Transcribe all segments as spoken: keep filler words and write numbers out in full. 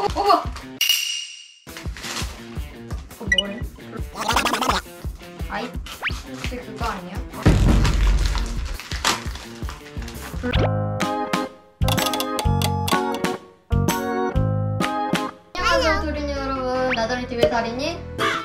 어머! 그거 뭐래? 아이? 혹시 그거 아니야? 안녕하세요 도린이 여러분, 나다리티비의 다린이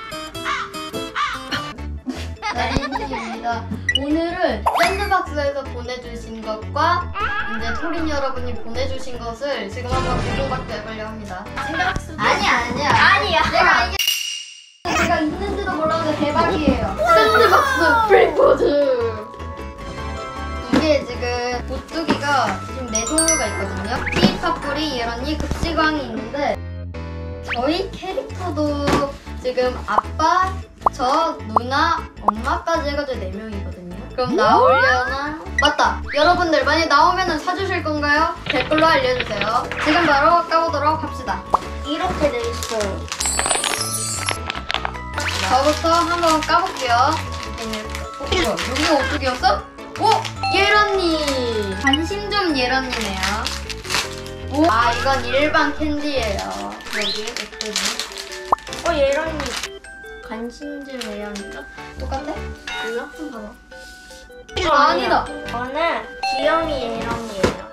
다린이입니다. 오늘은 샌드박스에서 보내주신 것과 이제 토린 여러분이 보내주신 것을 지금 한번 공동박도 해보려고 합니다. 샌드박스 아니야 아니야 아니야. 내가 이게 제가 있는지도 몰랐는데 대박이에요. 샌드박스 프리포즈. 이게 지금 보뚜기가 지금 네 종류가 있거든요. 피, 팥뿌리, 예런이, 급식왕이 있는데 저희 캐릭터도 지금 아빠, 저, 누나, 엄마까지 해가지고 네 명이거든요. 그럼 나오려나? 맞다! 여러분들 만약 나오면 사주실 건가요? 댓글로 알려주세요. 지금 바로 까보도록 합시다. 이렇게 돼 있어요. 저부터 한번 까볼게요. 어, 뭐야? 여기가 오뚜기였어? 오! 예런니! 관심좀 예런니네요. 오! 아, 이건 일반 캔디예요. 여기 오뚜기. 어, 예런이 관심좀 예런이가? 똑같아? 몰라? 좀 봐봐. 아, 아니다. 저는 귀염이 예런이에요.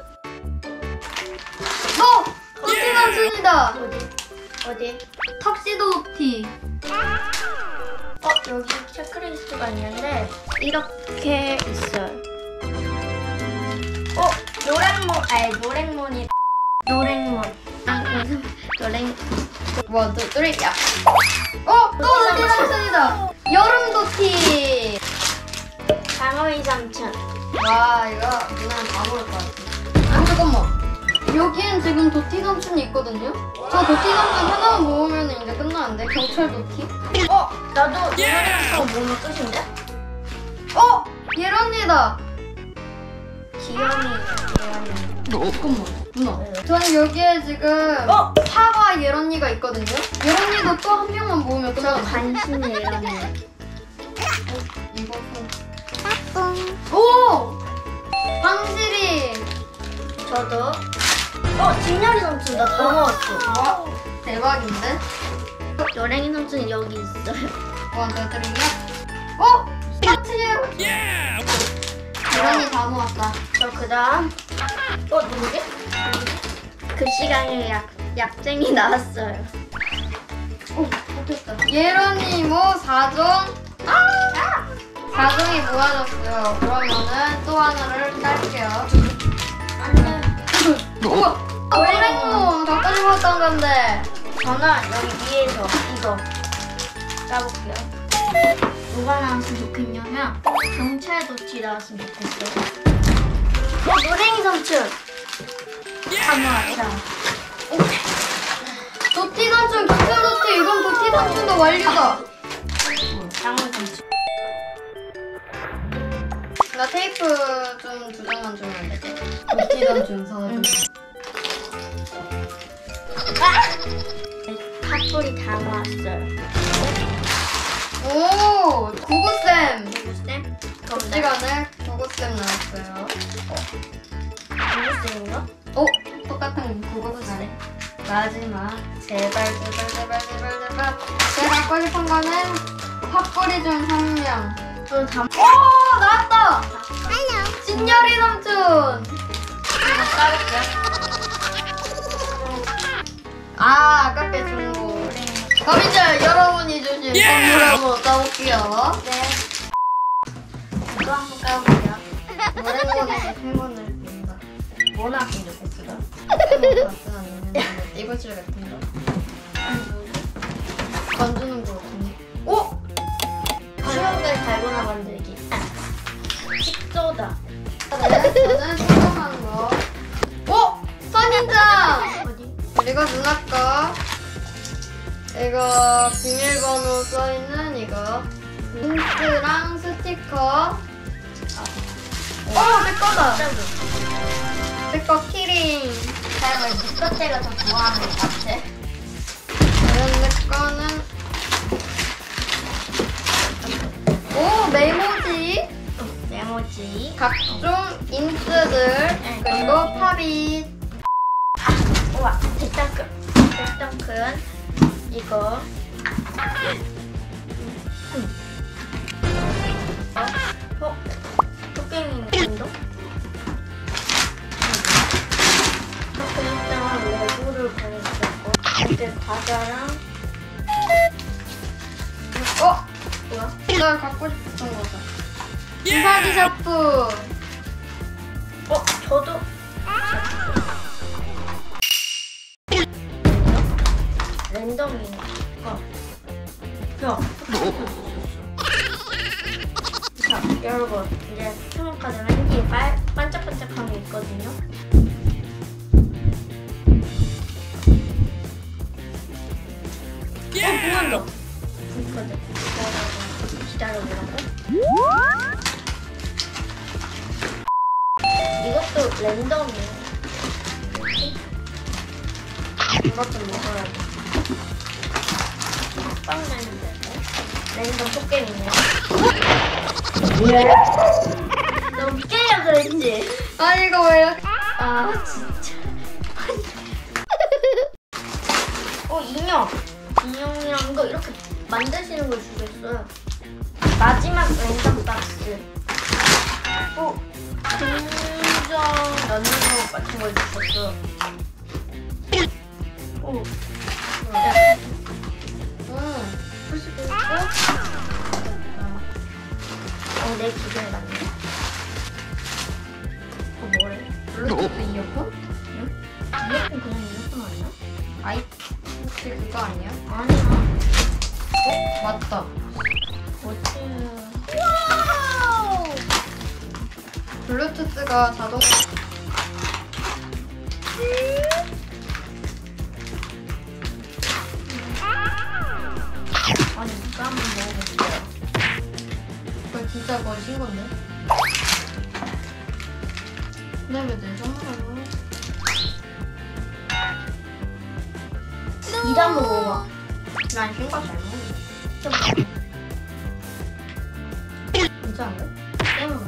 어! 도티 단순이다! 어디? 어디? 턱시도 티. 어, 여기 체크리스트가 있는데 이렇게 있어요. 어, 노랭몬, 아니 노랭몬이 노랭몬. 아, 노랭. 원, 투, 쓰리, 야! 어! 또 도티 단순이다! 여름 도티! 장어이 삼촌. 와, 이거 누나는 다 모를 것 같아. 아, 잠깐만. 여기엔 지금 도티 삼촌이 있거든요? 저 도티 삼촌 하나만 모으면 이제 끝나는데? 경찰 도티? 어, 나도 노랭몬 모으면 끝인데? 어! 예런이다! 귀염이 예런이. 잠깐만, 누나. 저는 여기에 지금 어? 파와 예런이가 있거든요? 예런이도 또 한 명만 모으면 저 끝나는데? 관심 예런이. 이것은 오! 황실이! 저도. 어, 진열이 삼촌 나 다 모았어. 와, 대박인데? 노랭이 삼촌이 여기 있어요. 원, 투, 쓰리, 어? 스타트예요! 예런이 다 모았다. 저 그다음. 어, 누구지? 그 시간에 약 약쟁이 나왔어요. 오, 뽑혔다. 예런이 뭐 사 종? 아! 사 종이 모아졌어요. 그러면은 또 하나를 깔게요. 안돼. 우와! 노랭몬 덕분에 모았던 건데. 저는 여기 위에서 이거 까볼게요. 뭐가 나왔으면 좋겠냐면 경찰 도치 나왔으면 좋겠어요. 어, 노랭이 삼촌. 다 모았다. 도티 삼촌, 경찰 도티. 이건 도티 삼촌도 완료다. 장어 삼촌. 나 테이프 좀 두 장만 주면 안 되지? 도티 삼촌 사줘. 팥뿌리 다 모았어요. 오! 구구쌤! 누구쌤? 그 시간에 구구쌤 나왔어요. 누구쌤인가? 어? 똑같은 구구쌤. 마지막. 제발, 제발, 제발, 제발, 제발. 제가 갖고 싶은 거는 팥뿌리 중 한 명. 저 다. 오! 나왔다! 진열이 삼촌! 이거 까볼게요. 아, 아깝게 준 거. 그럼 이제 여러분이 주신 선물 한번 까볼게요. 네. 이거 한번 까볼게요. 노랭몬에서 행운을 빈다. 뭐 나왔으면 좋겠어요? 행운 같은 아니면 이불질 같은 거. 만드는 거 같은데. 오! 추억을 달고나 만들기. 식소다. 네, 저는 성공한 거. 오! 선인장! 어디? 그리고 누나 거. 이거 비밀번호 써있는 이거. 링크랑 스티커. 어! 내 거다! 내 거 키링. 제가 니꺼때가 더 좋아하는 것 같아. 이런 내 거는 오! 메모지. 메모지. 각종 인트들. 그리고 팝잇. 우와, 대장금. 일단 큰 이거. 음. 어? 어? 토끼인가? 이렇게 일단 레고를 보내주고 이제 과자랑 어? 뭐야? 나 갖고 싶었던 거다. 인사지 샤프. 어? 저도 랜덤이니까 야 자, 여러분 이제 스마카드 왠지 빨, 반짝반짝한 게 있거든요. 어, 그만둬. 있거든. 기다려보라고. 이것도 랜덤이에요. 이것 좀 먹어야 돼. 빵 랜덤. 랜덤 토끼이네요. 너무 깨려 그랬지? 아니 이거 왜 이렇게? 아 진짜. 어 인형. 인형이랑 이거 이렇게 만드시는 걸 주셨어요. 마지막 랜덤 박스. 어 금정 연료 같은 걸 주셨어. 오. 네. 응. 후식을 있고. 어, 내 기준에 맞네. 그거 뭐래? 블루투스 이어폰? 응? 이어폰 그냥 이어폰 아니야? 아이 혹시 그거 아니야? 아니야. 어? 맞다. 뭐지? 블루투스가 자동. 아니, 이거 한번 먹어볼게요. 그거 진짜 거의 신 건데? 근데 왜 내 선물로? 이거 한번 먹어봐. 난 신거 잘 먹는데. 좀 먹어. 괜찮은데? 깨물어.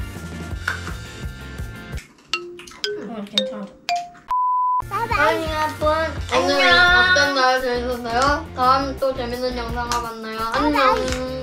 응, 괜찮아. 아니, 여러분. 오늘 안녕. 어땠나요? 재밌었나요? 다음 또 재밌는 영상과 만나요. 안녕.